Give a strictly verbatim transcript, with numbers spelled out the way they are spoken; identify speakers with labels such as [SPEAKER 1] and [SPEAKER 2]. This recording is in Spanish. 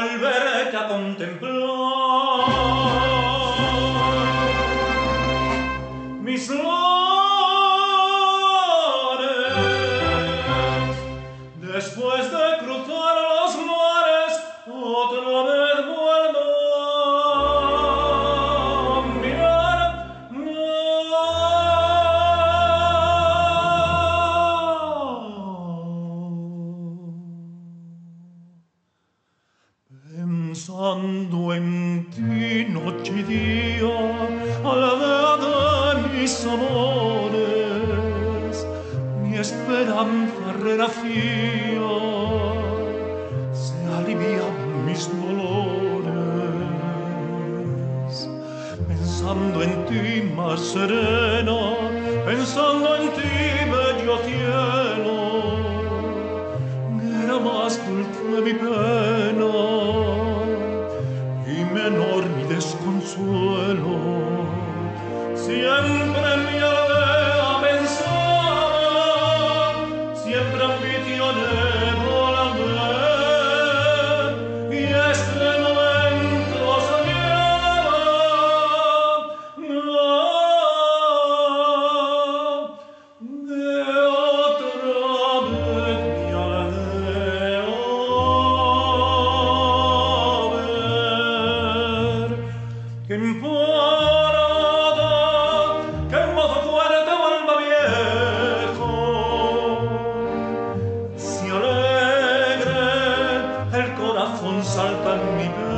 [SPEAKER 1] volverte a contemplar mis lares, después de cruzar los mares, otra vez vuelvo a mirar. Pensando en ti noche y día, alada de mis amores, mi esperanza renacía, se alivian mis dolores. Pensando en ti más serena, pensando en ti bello cielo, era más dulce mi pena y menor mi desconsuelo. Siempre mi aldea pensaba, siempre ambicioné volver, y este momento soñaba, no, de otra vez mi aldea ver. ¿Qué importa que el mozo fuerte vuelva viejo? Si alegre el corazón salta en mi pecho,